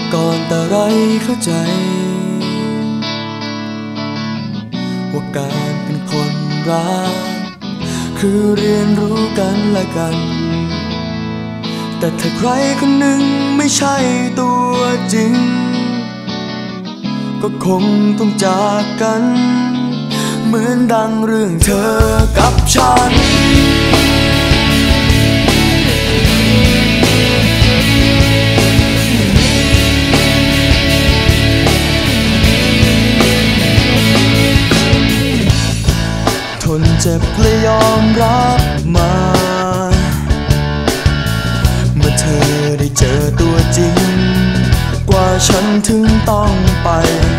ก่อนแต่ไรเข้าใจว่าการเป็นคนรักคือเรียนรู้กันและกันแต่ถ้าใครคนหนึ่งไม่ใช่ตัวจริงก็คงต้องจากกันเหมือนดังเรื่องเธอกับฉันทนเจ็บและยอมรับมาเมื่อเธอได้เจอตัวจริงกว่าฉันถึงต้องไป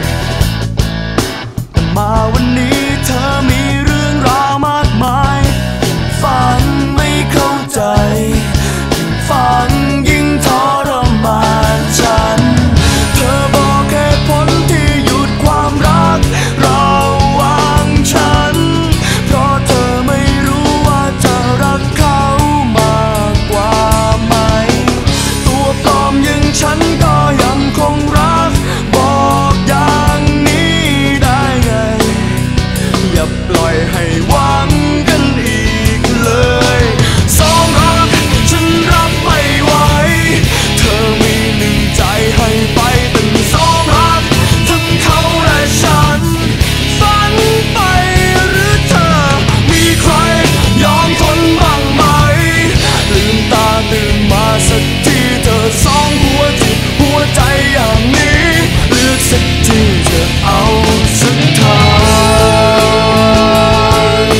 แต่มาวันนี้เธอมีเรื่องราวมากมายฝันไม่เข้าใจยิ่งฝันยิ่งทรมานฉันเธอบอกเหตุผลที่หยุดความรักระหว่างฉันเพราะเธอไม่รู้ว่าจะรักเขามากกว่าไหมตัวปลอมอย่างฉันก็ยังคงรักบอกอย่างนี้ได้ไงอย่าปล่อยให้หวังกันอีกเลยสองรักฉันรับไม่ไหวเธอมีหนึ่งใจให้ไปตั้งสองรักทั้งเขาและฉันฝันไปหรือเธอมีใครยอมทนบ้างไหมลืมตาตื่นมาสักทีเธอสองหัวจิตหัวใจอย่างนี้เลือกสักทีเธอเอาสักทาง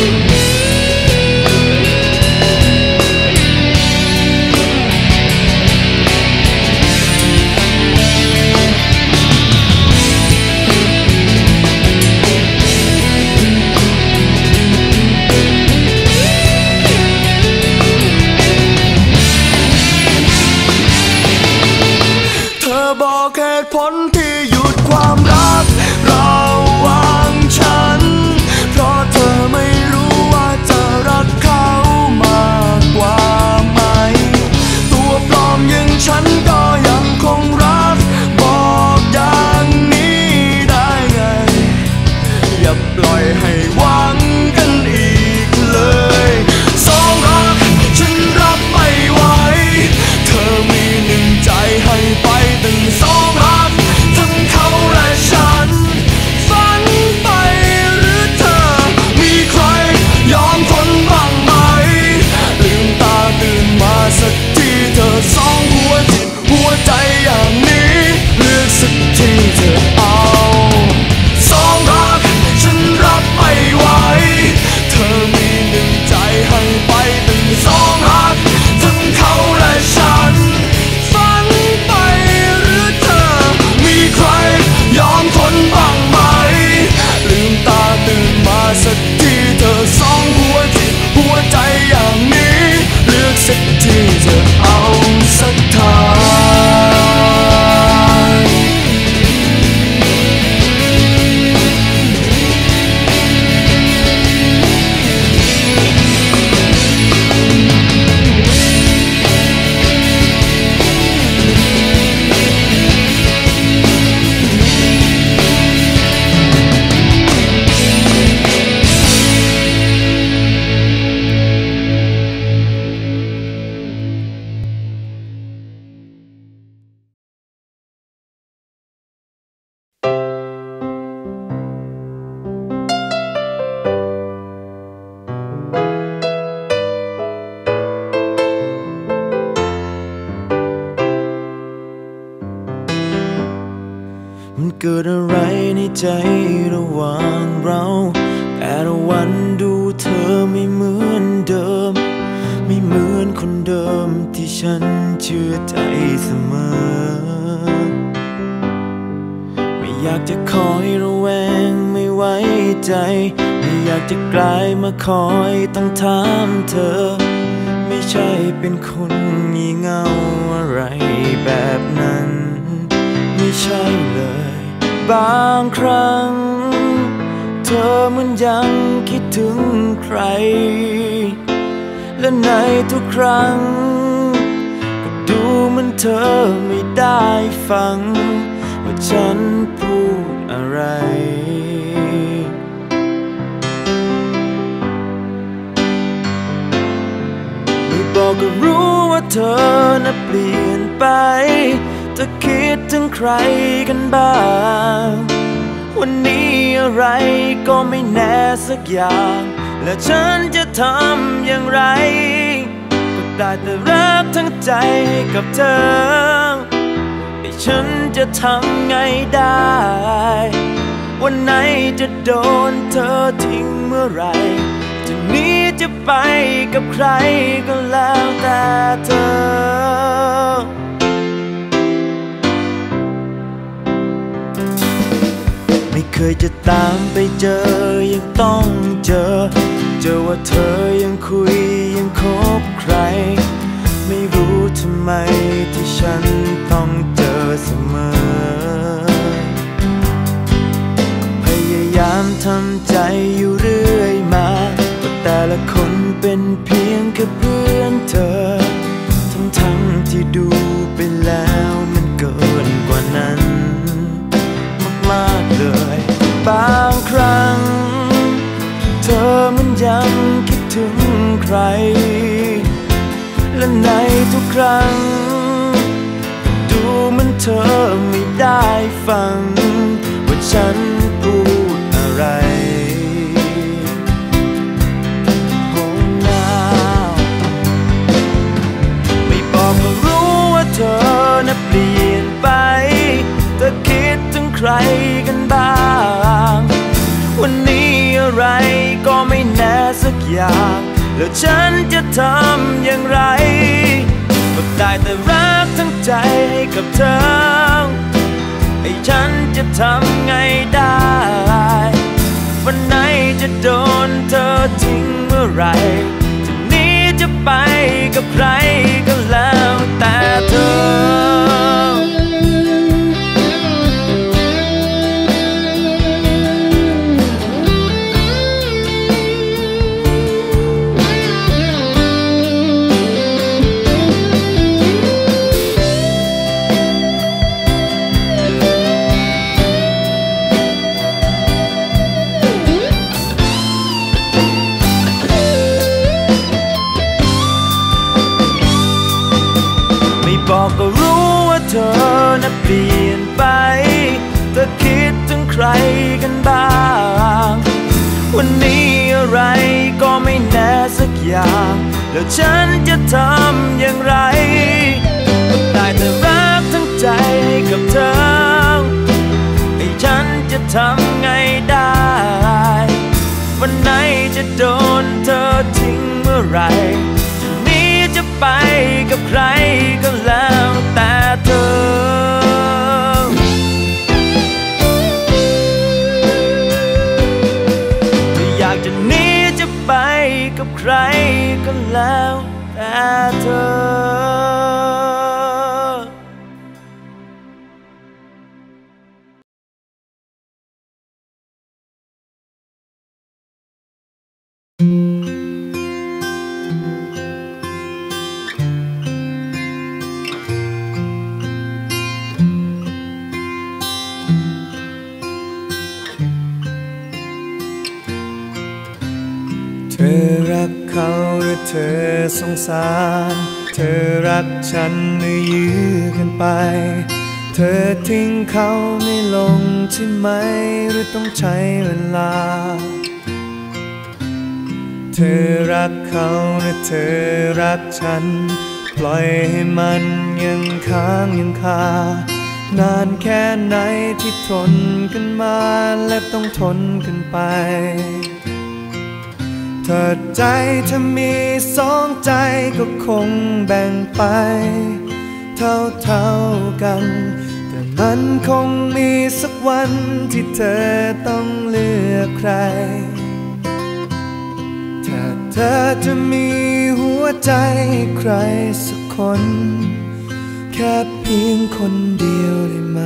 เธอบอกเหตุผลที่หยุดความรักระหว่างฉันเพราะเธอไม่รู้ว่าจะรักเขามากกว่าไหมตัวปลอมอย่างฉันก็ยังคงรักบอกอย่างนี้ได้ไงอย่าปล่อยให้หวังกันอีกเลยสองรักฉันรับไม่ไหวเธอมีหนึ่งใจให้ไปตั้งสองรักทั้งเขาและฉันฝันไปหรือเธอมีใครยอมทนบ้างไหมลืมตาตื่นมาสักทีเธอสองหัวจิตหัวใจอย่างนี้เลือกสักทีเธอเอาสองรักฉันรับไม่ไหวเธอมีหนึ่งใจให้ไปตั้งสองรักทั้งเขาและฉันฝันไปหรือเธอมีใครยอมทนบ้างไหมลืมตาตื่นมาสักทีเธอสองหัวจิตหัวใจอย่างนี้เลือกสักทีเธอเอาสักทางมันเกิดอะไรในใจระหว่างเราแต่ละวันดูเธอไม่เหมือนเดิมไม่เหมือนคนเดิมที่ฉันเชื่อใจเสมอไม่อยากจะคอยระแวงไม่ไว้ใจไม่อยากจะกลายมาคอยต้องถามเธอไม่ใช่เป็นคนงี่เง่าอะไรแบบนั้นไม่ใช่เลยบางครั้งเธอเหมือนยังคิดถึงใครและในทุกครั้งก็ดูเหมือนเธอไม่ได้ฟังว่าฉันพูดอะไรไม่บอกก็รู้ว่าเธอน่ะเปลี่ยนไปจะคิดถึงใครกันบ้างวันนี้อะไรก็ไม่แน่สักอย่างและฉันจะทำอย่างไรก็ได้แต่รักทั้งใจให้กับเธอให้ฉันจะทำไงได้วันไหนจะโดนเธอทิ้งเมื่อไหร่จะหนีจะไปกับใครก็แล้วแต่เธอไม่เคยจะตามไปเจอยังต้องเจอว่าเธอยังคุยยังคบใครไม่รู้ทำไมที่ฉันต้องเจอเสมอพยายามทำใจอยู่เรื่อยมาว่าแต่ละคนเป็นเพียงแค่เพื่อนเธอทั้งที่ดูไปแล้วมันเกินกว่านั้นมากเลยบางครั้งเธอมันยังคิดถึงใครและในทุกครั้งดูเหมือนเธอไม่ได้ฟังว่าฉันพูดอะไรโอ้นาไม่บอกก็รู้ว่าเธอน่ะเปลี่ยนไปเธอคิดถึงใครกันบ้างวันนี้อะไรก็ไม่แน่สักอย่างแล้วฉันจะทำอย่างไรก็ได้แต่รักทั้งใจให้กับเธอให้ฉันจะทำไงได้วันไหนจะโดนเธอทิ้งเมื่อไหร่จะหนีจะไปกับใครก็แล้วแต่เธอบอกก็รู้ว่าเธอน่ะเปลี่ยนไปเธอคิดถึงใครกันบ้างวันนี้อะไรก็ไม่แน่สักอย่างแล้วฉันจะทำอย่างไรก็ได้แต่รักทั้งใจให้กับเธอให้ฉันจะทำไงได้วันไหนจะโดนเธอทิ้งเมื่อไหร่จะไปกับใครก็แล้วแต่เธอถ้าอยากจะหนีจะไปกับใครก็แล้วแต่เธอเธอรักเขาหรือเธอสงสารเธอรักฉันหรือยื้อกันไปเธอทิ้งเขาไม่ลงใช่ไหมหรือต้องใช้เวลาเธอรักเขาหรือเธอรักฉันปล่อยให้มันยังค้างยังคานานแค่ไหนที่ทนกันมาและต้องทนกันไปถ้าใจถ้ามีสองใจก็คงแบ่งไปเท่ากันแต่มันคงมีสักวันที่เธอต้องเลือกใครถ้าเธอจะมีหัวใจใครสักคนแค่เพียงคนเดียวได้ไหม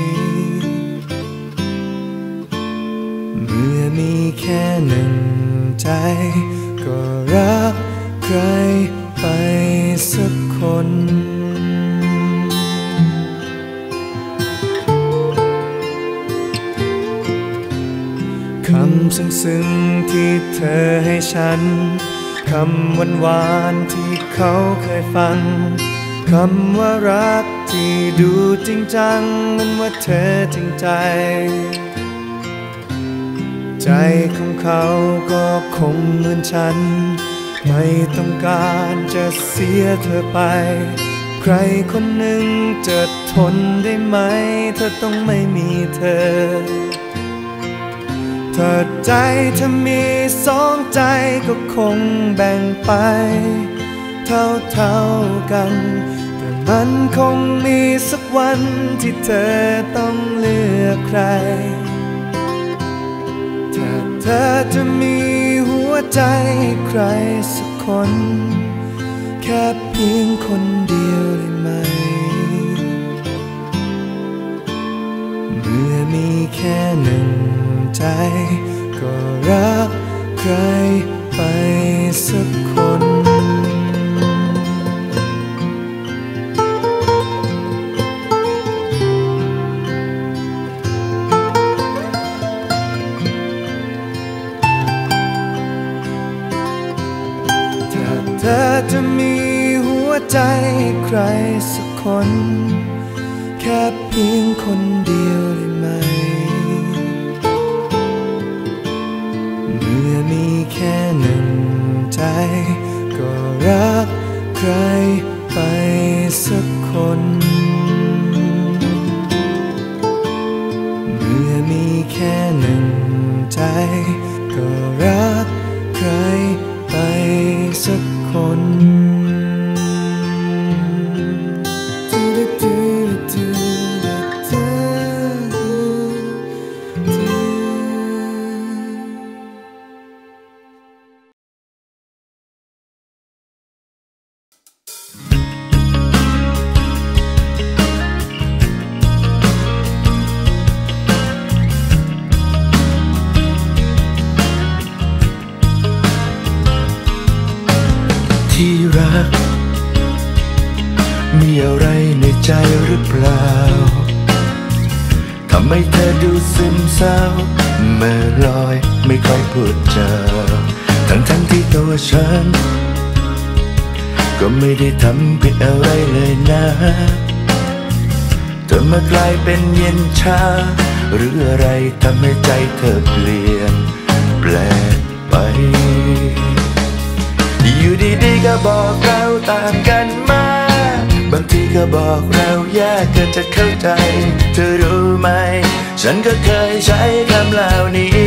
เมื่อมีแค่หนึ่งใจก็รักใครไปสักคนซึ้งๆที่เธอให้ฉันคำหวานๆที่เขาเคยฟังคำว่ารักที่ดูจริงจังเหมือนว่าเธอจริงใจใจของเขาก็คงเหมือนฉันไม่ต้องการจะเสียเธอไปใครคนหนึ่งจะทนได้ไหมเธอต้องไม่มีเธอถ้าใจเธอมีสองใจก็คงแบ่งไปเท่ากันแต่มันคงมีสักวันที่เธอต้องเลือกใครถ้าเธอจะมีหัวใจใครสักคนแค่เพียงคนเดียวได้ไหมเมื่อมีแค่หนึ่งใจก็รักใครไปสักคนถ้าเธอจะมีหัวใจใครสักคนแค่เพียงคนเดียวได้ไหมเมื่อมีแค่หนึ่งใจก็รักใครไปสักคนเมื่อมีแค่หนึ่งใจก็รักใครไปสักคนที่รักมีอะไรในใจหรือเปล่าทำให้เธอดูซึมเศร้าเมื่อลอยไม่ค่อยพูดจาทั้งที่ตัวฉันก็ไม่ได้ทำผิดอะไรเลยนะเธอมากลายเป็นเย็นชาหรืออะไรทำให้ใจเธอเปลี่ยนแปลกไปอยู่ดีๆก็บอกเราต่างกันมาบางทีก็บอกเราแยกกันจะเข้าใจเธอรู้ไหมฉันก็เคยใช้คำเหล่านี้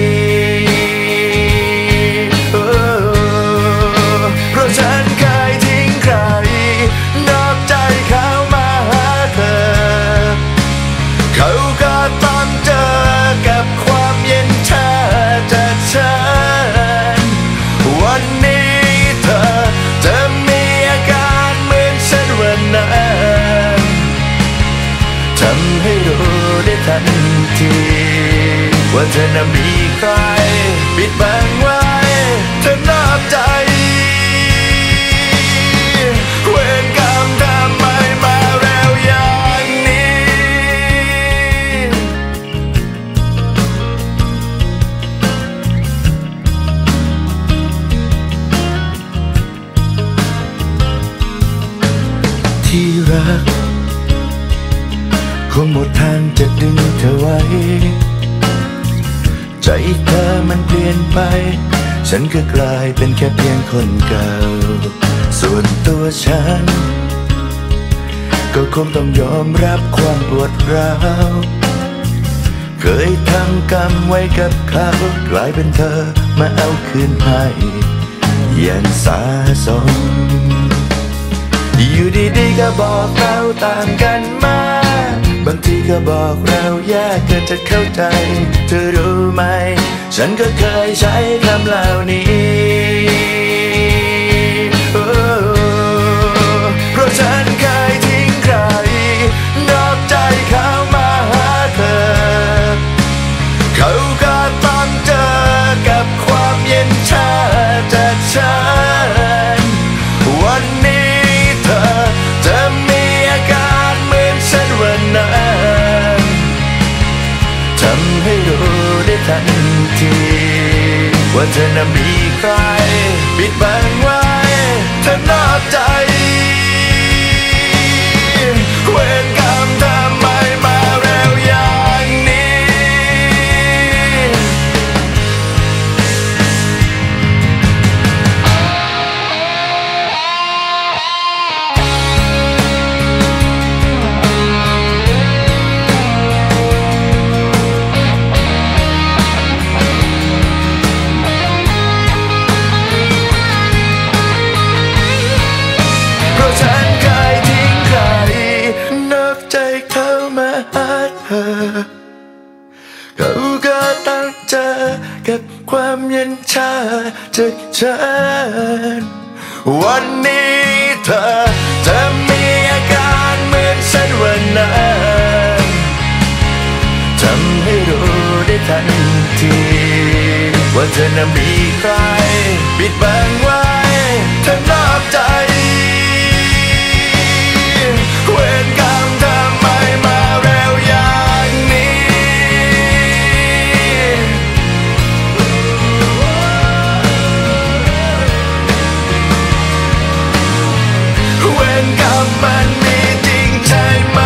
เพราะฉันเคยทิ้งใครนอกใจเขามาหาเธอเขาก็ต้องเจอกับความเย็นชาจากฉันวันนี้จะมีอาการเหมือนฉันวันนั้นทำให้รู้ได้ทันทีว่าเธอน่ะมีใครปิดบังไว้เธอนอกใจเวรกรรมทำไมมาเร็วอย่างนี้ที่รักคงหมดทางจะดึงเธอไว้ใจเธอมันเปลี่ยนไปฉันก็กลายเป็นแค่เพียงคนเก่าส่วนตัวฉันก็คงต้องยอมรับความปวดร้าวเคยทำกรรมไว้กับเขากลายเป็นเธอมาเอาคืนให้อย่างสาสมอยู่ดีๆก็บอกเราต่างกันมาบางทีก็บอกเราแยกกันจะเข้าใจเธอรู้ไหมฉันก็เคยใช้คำเหล่านี้เพราะฉันเคยทิ้งใครนอกใจเขามาหาเธอเขาก็ต้องเจอกับความเย็นชาจากฉันวันนี้จะมีอาการเหมือนฉันวันนั้นทำให้รู้ได้ทันทีว่าเธอน่ะมีใครปิดบังไว้เธอนอกใจเวรกรรมทำไมมาเร็วอย่างนี้เพราะฉันเคยทิ้งใครนอกใจเขามาหาเธอเขาก็ต้องเจอกับความเย็นชาจากฉันวันนี้เธอจะมีอาการเหมือนฉันวันนั้นทำให้รู้ได้ทันทีว่าเธอน่ะมีใครปิดบังไว้เธอนอกใจเวรกรรมทำไมมาเร็วอย่างนี้เวรกรรมมันมีจริงใช่ไหม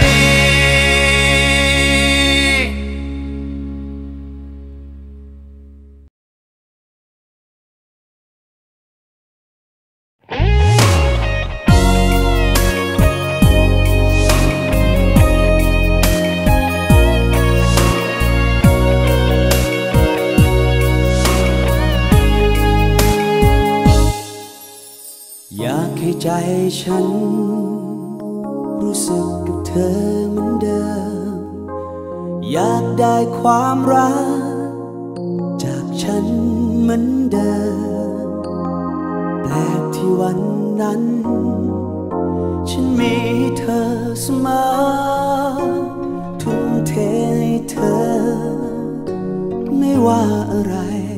อยากให้ใจฉันรู้สึกกับเธอเหมือนเดิมอยากได้ความรักจากฉันเหมือนเดิมแปลกที่วันนั้นฉันมีให้เธอเสมอทุ่มเทให้เธอไม่ว่าอะไร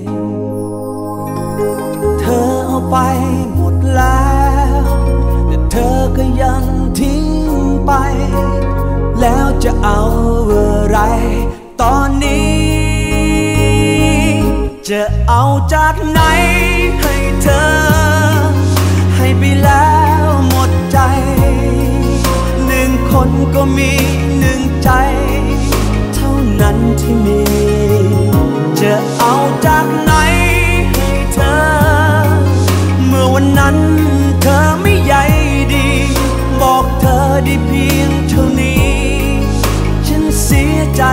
เธอเอาไปหมดแล้วแต่เธอก็ยังทิ้งไปแล้วจะเอาอะไรตอนนี้จะเอาจากไหนให้เธอให้ไปแล้วหมดใจหนึ่งคนก็มีหนึ่งใจเท่านั้นที่มีจะเอาจากไหนให้เธอเมื่อวันนั้นเธอไม่ใยดีบอกเธอได้เพียงเท่านี้ฉันเสียใจ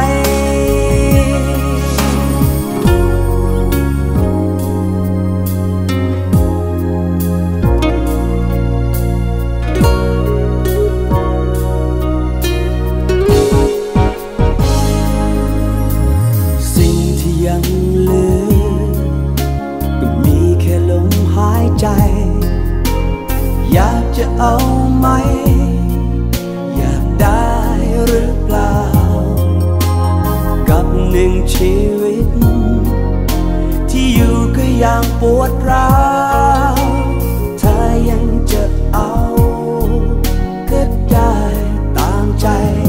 สิ่งที่ยังเหลือก็มีแค่ลมหายใจอยากจะเอาไหมอยากได้หรือเปล่ากับหนึ่งชีวิตที่อยู่ก็ยังปวดร้าวถ้ายังจะเอาก็ได้ตามใจ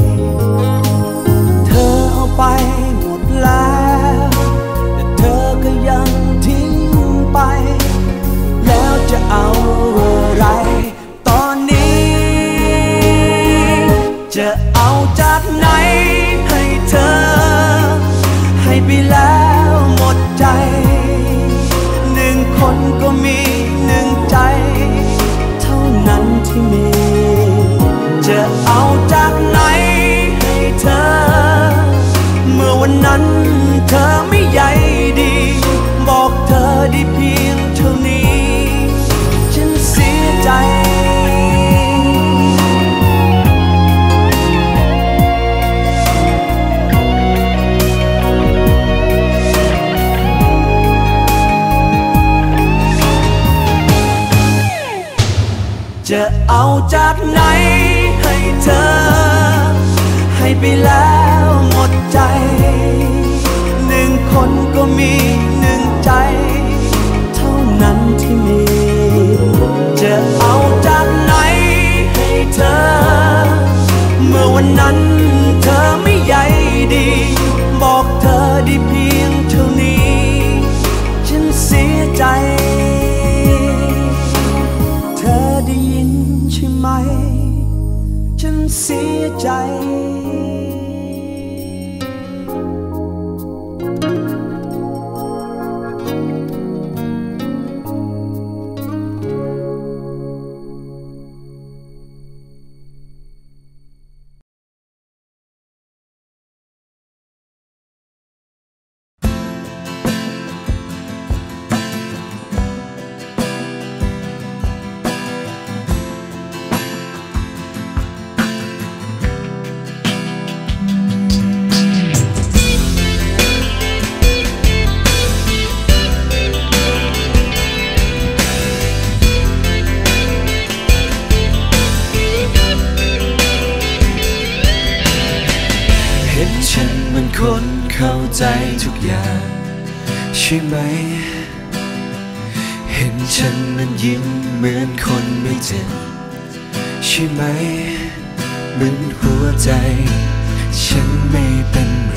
เธอเอาไปหมดแล้วแต่เธอก็ยังทิ้งไปแล้วจะเอาอะไรตอนนี้จะเอาจากไหนให้เธอให้ไปแล้วหมดใจหนึ่งคนก็มีหนึ่งใจเท่านั้นที่มีจะเอาจากไหนให้เธอเมื่อวันนั้นเธอไม่ใยดีบอกเธอได้เพียงเท่านี้ฉันเสียใจจะเอาจากไหนให้เธอให้ไปแล้วหมดใจหนึ่งคนก็มีหนึ่งใจเท่านั้นที่มีจะเอาจากไหนให้เธอเมื่อวันนั้นเธอไม่ใยดีบอกเธอได้เพียงเท่านี้ฉันใจเธอได้ยินใช่ไหมฉันเสียใจคนเข้าใจทุกอย่างใช่ไหมเห็นฉันนั้นยิ้มเหมือนคนไม่เจ็บใช่ไหมเหมือนหัวใจฉันไม่เป็นไร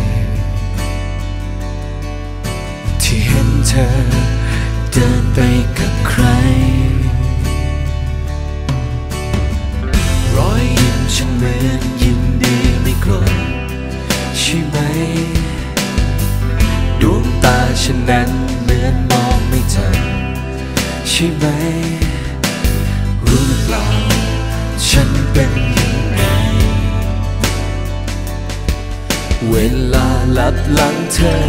ที่เห็นเธอเดินไปกับใครรอยยิ้มฉันเหมือนยินดีไม่โกรธใช่ไหมดวงตาฉันนั้นเหมือนมองไม่ทันใช่ไหมรู้หรือเปล่าฉันเป็นยังไงเวลาลับหลังเธอ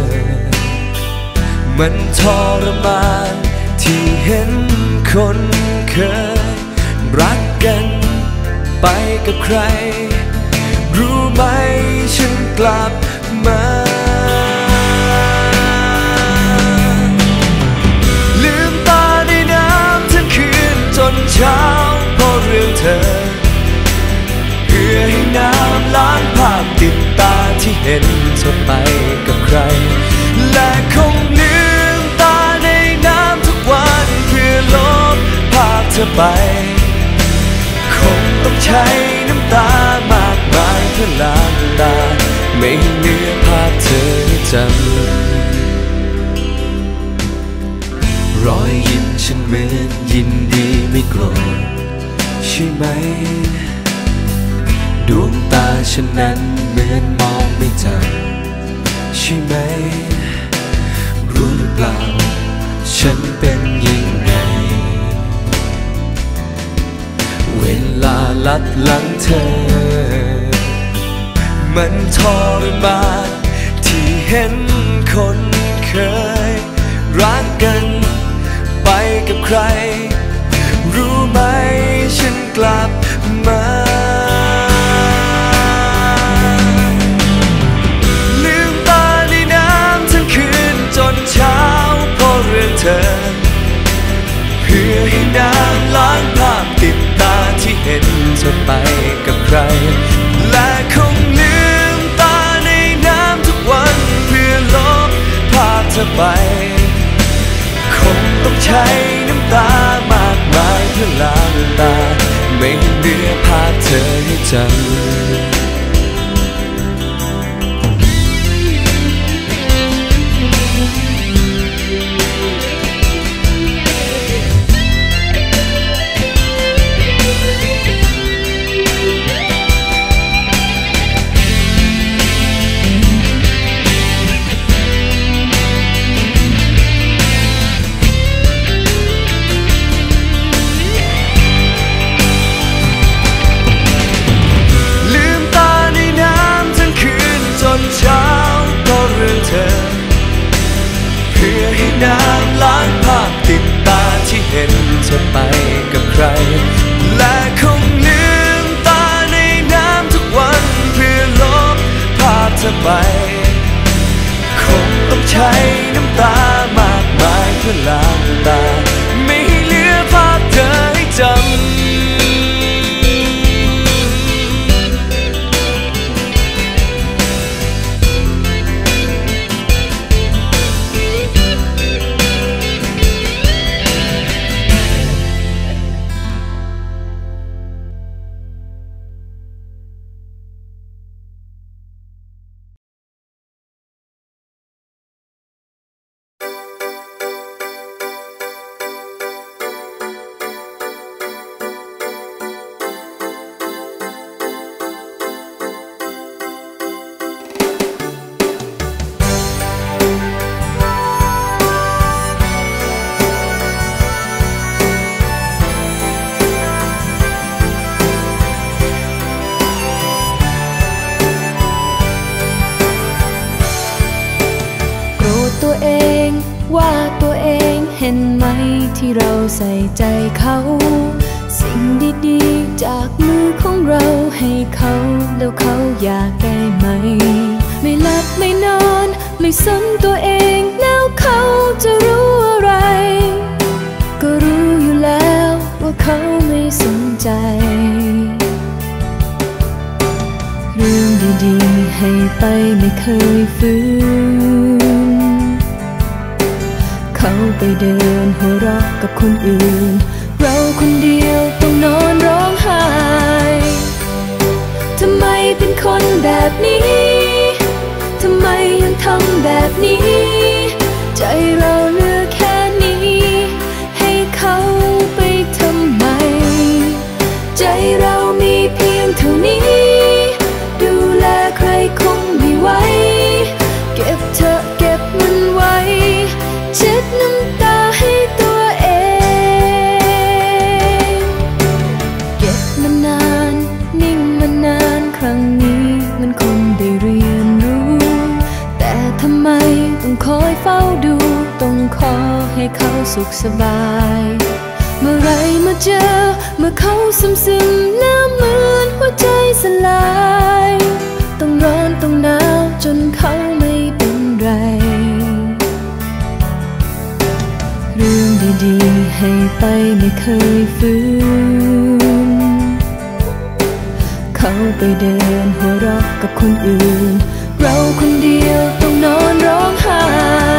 มันทรมานที่เห็นคนเคยรักกันไปกับใครรู้ไหมฉันกลับมาลืมตาในน้ำทั้งคืนจนเช้าเพราะเรื่องเธอเพื่อให้น้ำล้างภาพติดตาที่เห็นเธอไปกับใครและคงลืมตาในน้ำทุกวันเพื่อลบภาพเธอไปคงต้องใช้น้ำตามากมายเพื่อล้างตาไม่เหลือภาพเธอจำรอยยิ้มฉันเหมือนยินดีไม่โกรธใช่ไหมดวงตาฉันนั้นเหมือนมองไม่ทันใช่ไหมรู้หรือเปล่าฉันเป็นยังไงเวลาลับหลังเธอมันทรมานที่เห็นคนเคยรักกันไปกับใครรู้ไหมฉันกลับมาลืมตาในน้ำทั้งคืนจนเช้าเพราะเรื่องเธอเพื่อให้น้ำล้างภาพติดตาที่เห็นเธอไปกับใครและคงลืมตาในน้ำทุกวันเพื่อลบภาพเธอไปคงต้องใช้น้ำตามากมายเพื่อล้างตาไม่เหลือภาพเธอให้จำน้ำล้างภาพติดตาที่เห็นเธอไปกับใครและคงลืมตาในน้ำทุกวันเพื่อลบภาพเธอไปคงต้องใช้น้ำตามากมายเพื่อล้างตาไม่ให้เหลือภาพเธอให้จำห็นไหมที่เราใส่ใจเขาสิ่งดีๆจากมือของเราให้เขาแล้วเขาอยากได้ไหมไม่หลับไม่นอนไม่สนตัวเองแล้วเขาจะรู้อะไรก็รู้อยู่แล้วว่าเขาไม่สนใจเรื่องดีๆให้ไปไม่เคยฟื้นเขาไปเดินหัวเราะกับคนอื่นเราคนเดียวต้องนอนร้องไห้ทำไมเป็นคนแบบนี้ทำไมยังทำแบบนี้ใจเราเหลือแค่นี้ให้เขาไปทำไมใจเรามีเพียงเท่านี้ดูแลใครคงไม่ไหวเก็บเธอเก็บมันไว้เช็ดน้ำตาให้ตัวเองเก็บมันนานนิ่งมันนานครั้งนี้มันคงได้เรียนรู้แต่ทำไมต้องคอยเฝ้าดูต้องขอให้เขาสุขสบายเมื่อไรมาเจอเมื่อเขาซึมๆแล้วเหมือนหัวใจสลายต้องร้อนต้องหนาวจนเขาไม่เป็นไรเรื่องดีๆให้ไปไม่เคยฟื้นเขาไปเดินหัวเราะกับคนอื่นเราคนเดียวต้องนอนร้องไห้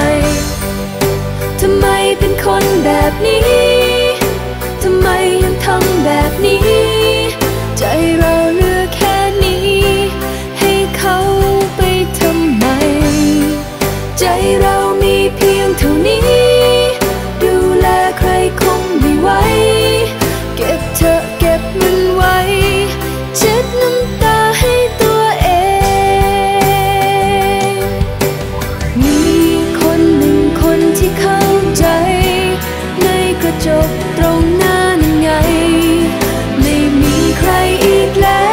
ทำไมเป็นคนแบบนี้ทำไมยังทำแบบนี้ใจเราเหลือแค่นี้ให้เขาไปทำไมใจเรามีเพียงเท่านี้ดูแลใครคงไม่ไหวเก็บเธอเก็บมันไว้เช็ดน้ำตาให้ตัวเองมีคนหนึ่งคนที่เข้าใจในกระจกตรงหน้านั่นไงไม่มีใครอีกแล้ว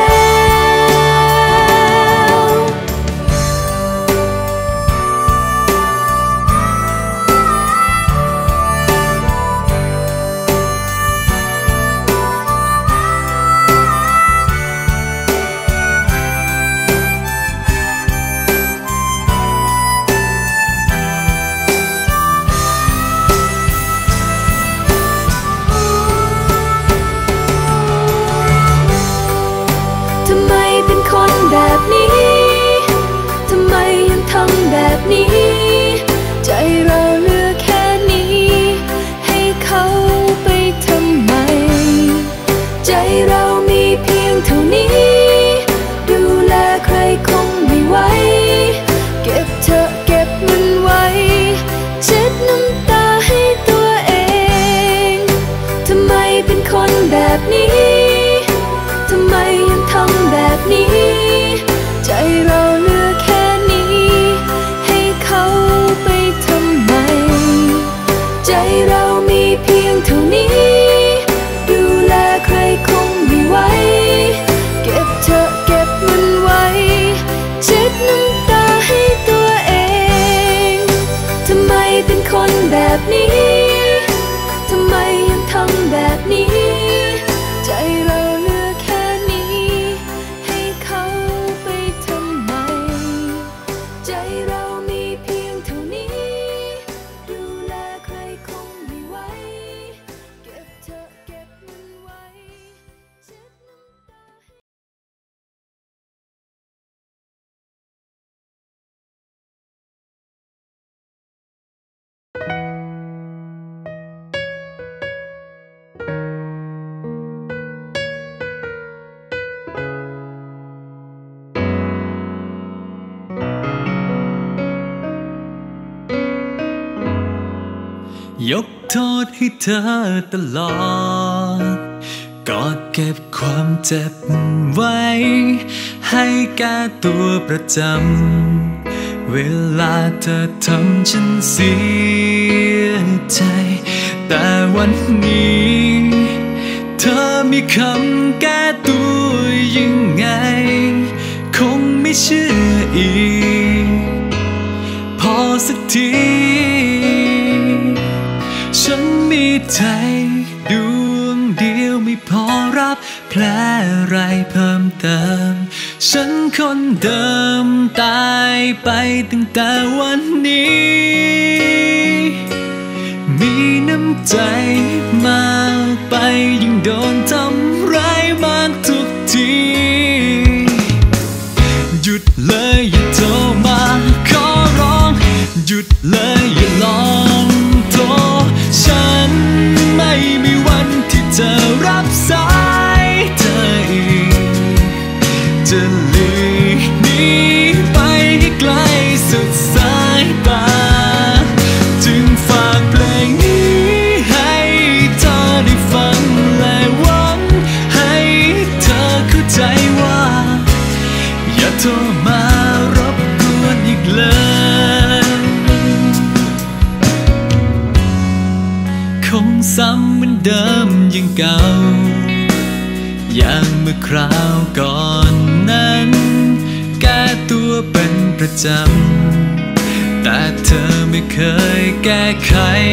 ทำไมเป็นคนแบบนี้ทำไมยังทำแบบนี้ใจเราเหลือแค่นี้ให้เขาไปทำไมใจเรามีเพียงเท่านี้ดูแลใครคงไม่ไหวเก็บเธอเก็บมันไว้เช็ดน้ำตาให้ตัวเองทำไมเป็นคนแบบนี้ทำไมยังทำแบบนี้ใจเราเหลือแค่นี้ให้เขาไปทำไมใจเรามีเพียงเท่านี้ดูแลใครคงไม่ไหวเก็บเธอเก็บมันไว้เช็ดน้ำตาให้ตัวเองทำไมเป็นคนแบบนี้ทำไมยังทำแบบนี้ใจเราเหลือแค่นี้ให้เขาไปทำไมใจเรามีเพียงเท่านี้ดูแลใครคงไม่ไหวเก็บเธอเก็บมันไว้เช็ดน้ำตายกโทษให้เธอตลอดกอดเก็บความเจ็บไว้ให้แก้ตัวประจำเวลาเธอทำฉันเสียใจแต่วันนี้เธอมีคำแก้ตัวยังไงคงไม่เชื่ออีกพอสักทีฉัใจดวงเดียวไม่พอรับแผลอะไรเพิ่มเติมฉันคนเดิมตายไปตั้งแต่วันนี้มีน้ำใจมากไปยิ่งโดนทำร้ายมากทุกทีหยุดเลยอย่าโทรมาขอร้องหยุดเลยอย่าลองโทรฉันไม่มีวันที่จะรับสายเธออีกจะหลีกหนีไปให้ไกลสุดสายตาจึงฝากเพลงนี้ให้เธอได้ฟังและหวังให้เธอเข้าใจว่าอย่าโทรมารบกวนอีกเลยคงซ้ำเหมือนเดิมยังเก่าอย่างเมื่อคราวก่อนนั้นแก้ตัวเป็นประจำแต่เธอไม่เคยแก้ไข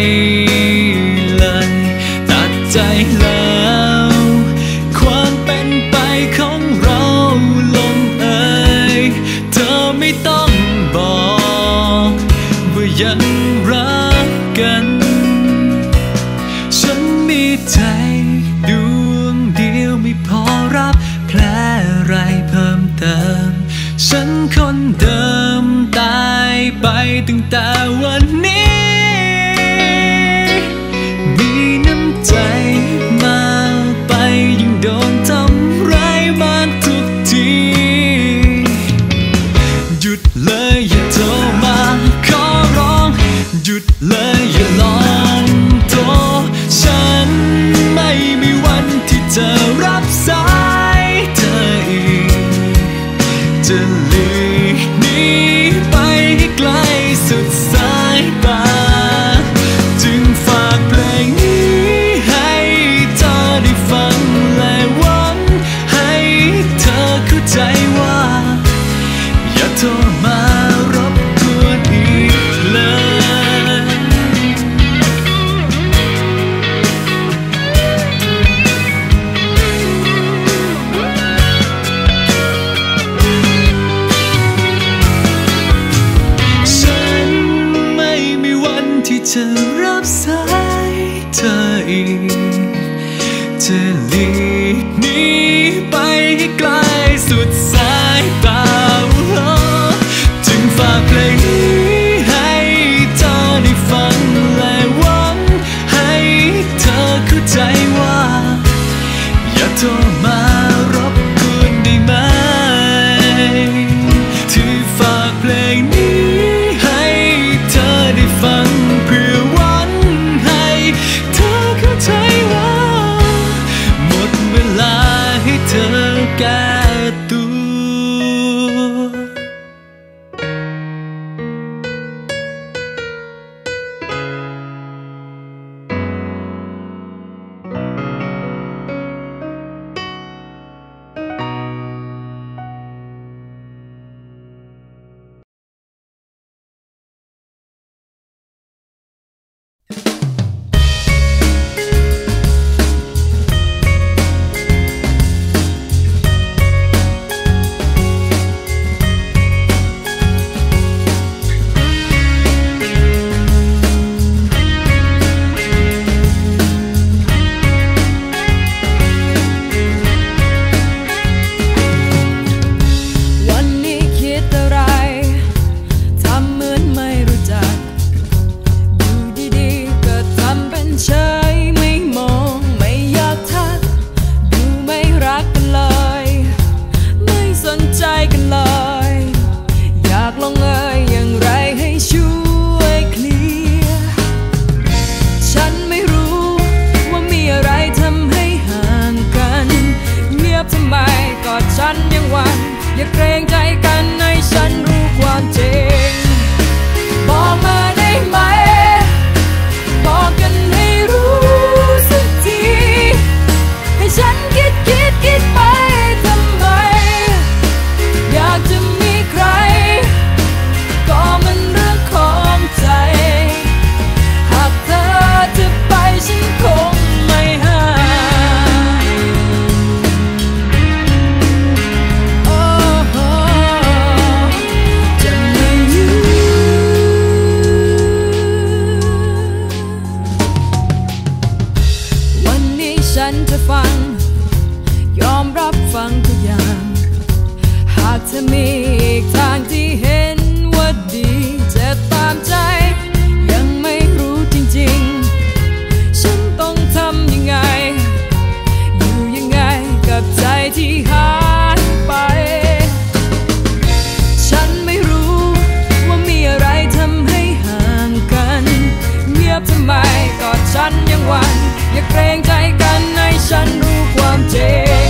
เลยตัดใจแล้วความเป็นไปของเราลงเอยเธอไม่ต้องบอกว่ายังรักกันฉันมีใจดวงเดียวไม่พอรับแผลอะไรเพิ่มเติมฉันคนเดิมตายไปตั้งแต่วันนี้มีน้ำใจมากไปยิ่งโดนทำร้ายมากทุกทีหยุดเลยอย่าโทรมาขอร้องหยุดเลยอย่าลองโทรฉันไม่มีวันที่จะรับสายเธออีกจะหลีกหนีไปให้ไกลสุดสายตาจึงฝากเพลงนี้ให้เธอได้ฟังและหวังให้เธอเข้าใจว่าอย่าโทรมารบกวนอีกเลยที่จะรับสายเธออีกจะหลีกหนีไปให้ไกลสุดสายตาจึงฝากเพลงนี้ให้เธอได้ฟังและหวังให้เธอเข้าใจว่าอย่าโทรมารบกวนได้ไหมที่ฝากเพลงนี้ให้เธอได้ฟังเพื่อหวังให้เธอเข้าใจว่าหมดเวลาให้เธอแก้ตัวอย่าเกรงใจกันให้ฉันรู้ความจริงบอกมาได้ไหมบอกกันให้รู้สักทีให้ฉันคิดไปทำไมอยากจะมีใครก็มันเรื่องของใจหากเธอจะไปฉันคงมีอีกทางที่เห็นว่าดีจะตามใจยังไม่รู้จริงๆฉันต้องทำยังไงอยู่ยังไงกับใจที่หายไปฉันไม่รู้ว่ามีอะไรทำให้ห่างกันเงียบทำไมก็ฉันยังหวั่นอย่าเกรงใจกันให้ฉันรู้ความจริง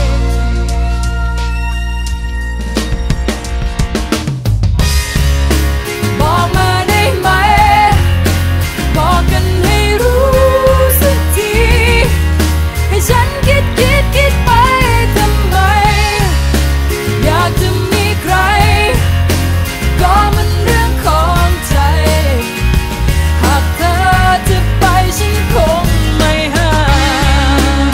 บอกมาได้ไหมบอกกันให้รู้สักทีให้ฉันคิดไปทำไมอยากจะมีใครก็มันเรื่องของใจหากเธอจะไปฉันคงไม่ห้าม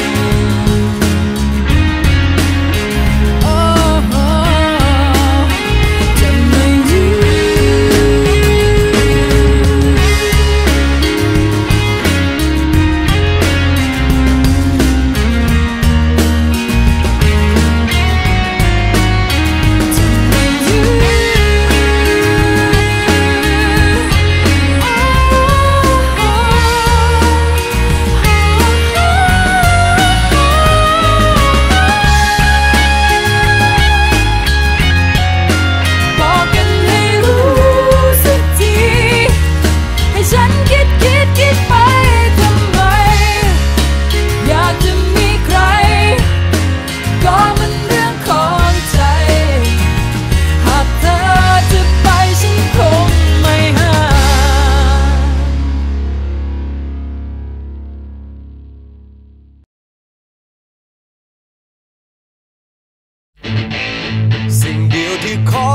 โอ้โหจะไม่ยืนบอกกันให้รู้สักทีให้ฉันคิดไปทำไมอยากจะมีใครก็มันเรื่องของใจหากเธอจะไปฉันคงไม่ห้ามสิ่งเดียวที่ขอ